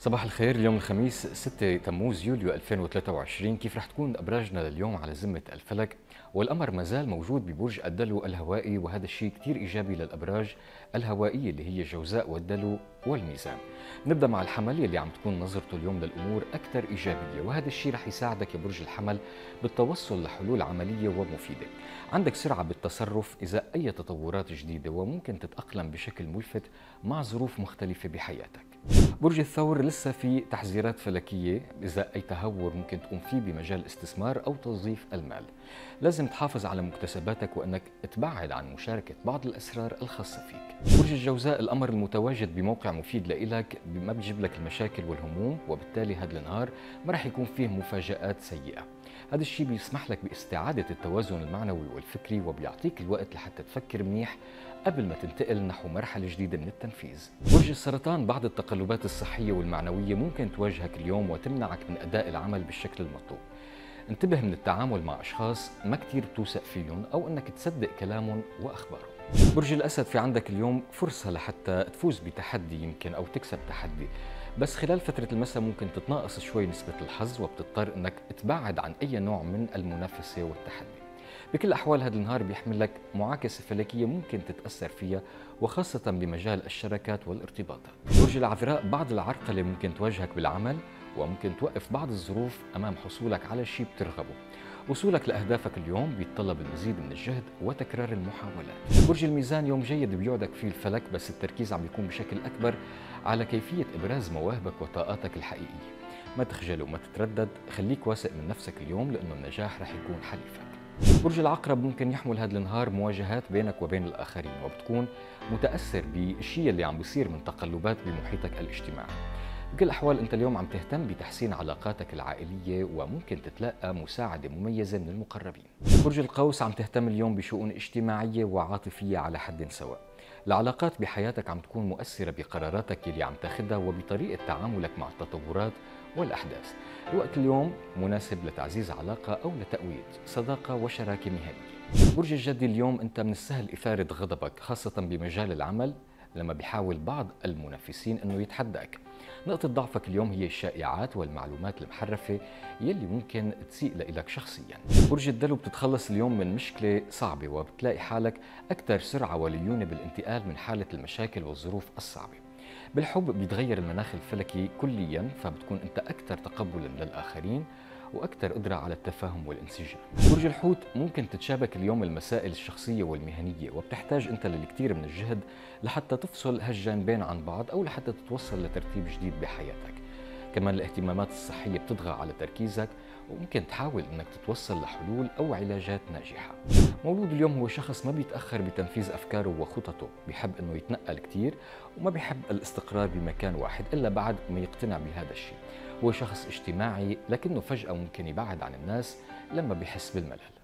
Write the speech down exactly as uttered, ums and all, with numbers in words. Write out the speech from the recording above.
صباح الخير. اليوم الخميس ستة تموز يوليو ألفين وثلاثة وعشرين. كيف رح تكون أبراجنا لليوم على ذمة الفلك؟ والقمر ما زال موجود ببرج الدلو الهوائي، وهذا الشيء كتير إيجابي للأبراج الهوائية اللي هي الجوزاء والدلو والميزان. نبدأ مع الحمل يلي عم تكون نظرته اليوم للأمور أكثر إيجابية، وهذا الشيء رح يساعدك يا برج الحمل بالتوصل لحلول عملية ومفيدة. عندك سرعة بالتصرف إذا أي تطورات جديدة، وممكن تتأقلم بشكل ملفت مع ظروف مختلفة بحياتك. برج الثور لسه في تحذيرات فلكية إذا أي تهور ممكن تقوم فيه بمجال الاستثمار أو توظيف المال. لازم تحافظ على مكتسباتك وأنك تبعد عن مشاركة بعض الأسرار الخاصة فيك. برج الجوزاء القمر المتواجد بموقع مفيد لإلك ما بيجيب لك المشاكل والهموم، وبالتالي هذا النهار ما رح يكون فيه مفاجآت سيئة. هذا الشيء بيسمح لك باستعادة التوازن المعنوي والفكري، وبيعطيك الوقت لحتى تفكر منيح قبل ما تنتقل نحو مرحلة جديدة من التنفيذ. برج السرطان بعض التقلبات الصحية والمعنوية ممكن تواجهك اليوم وتمنعك من أداء العمل بالشكل المطلوب. انتبه من التعامل مع أشخاص ما كتير بتوثق فيهم أو أنك تصدق كلامهم وأخبارهم. برج الأسد في عندك اليوم فرصة لحتى تفوز بتحدي يمكن أو تكسب تحدي، بس خلال فترة المساء ممكن تتناقص شوي نسبة الحظ، وبتضطر أنك تبعد عن أي نوع من المنافسة والتحدي. بكل الأحوال هذا النهار بيحمل لك معاكسة فلكية ممكن تتأثر فيها، وخاصة بمجال الشراكات والارتباطات. برج العذراء بعض العرقلة ممكن تواجهك بالعمل، وممكن توقف بعض الظروف أمام حصولك على شيء بترغبه. وصولك لأهدافك اليوم بيتطلب المزيد من الجهد وتكرار المحاولات. برج الميزان يوم جيد بيوعدك فيه الفلك، بس التركيز عم بيكون بشكل أكبر على كيفية إبراز مواهبك وطاقاتك الحقيقية. ما تخجل وما تتردد، خليك واثق من نفسك اليوم لأنه النجاح رح يكون حليفك. برج العقرب ممكن يحمل هذا النهار مواجهات بينك وبين الآخرين، وبتكون متأثر بالشيء اللي عم بيصير من تقلبات بمحيطك الاجتماعي. بكل الأحوال أنت اليوم عم تهتم بتحسين علاقاتك العائلية، وممكن تتلقى مساعدة مميزة من المقربين. برج القوس عم تهتم اليوم بشؤون اجتماعية وعاطفية على حد سواء. العلاقات بحياتك عم تكون مؤثرة بقراراتك اللي عم تاخدها وبطريقة تعاملك مع التطورات والأحداث. الوقت اليوم مناسب لتعزيز علاقة أو لتقوية صداقة وشراكة مهنية. برج الجدي اليوم أنت من السهل إثارة غضبك، خاصة بمجال العمل لما بيحاول بعض المنافسين أنه يتحداك. نقطة ضعفك اليوم هي الشائعات والمعلومات المحرفة يلي ممكن تسيء لك شخصيا. برج الدلو بتتخلص اليوم من مشكلة صعبة، وبتلاقي حالك أكثر سرعة وليونة بالانتقال من حالة المشاكل والظروف الصعبة. بالحب بيتغير المناخ الفلكي كليا، فبتكون أنت أكثر تقبلا للآخرين وأكثر قدرة على التفاهم والانسجام. برج الحوت ممكن تتشابك اليوم المسائل الشخصية والمهنية، وبتحتاج أنت للكثير من الجهد لحتى تفصل هالجانبين عن بعض أو لحتى تتوصل لترتيب جديد بحياتك. كمان الاهتمامات الصحية بتطغى على تركيزك، وممكن تحاول أنك تتوصل لحلول أو علاجات ناجحة. مولود اليوم هو شخص ما بيتأخر بتنفيذ أفكاره وخططه، بيحب أنه يتنقل كتير وما بيحب الاستقرار بمكان واحد إلا بعد ما يقتنع بهذا الشيء. هو شخص اجتماعي، لكنه فجأة ممكن يبعد عن الناس لما بيحس بالملل.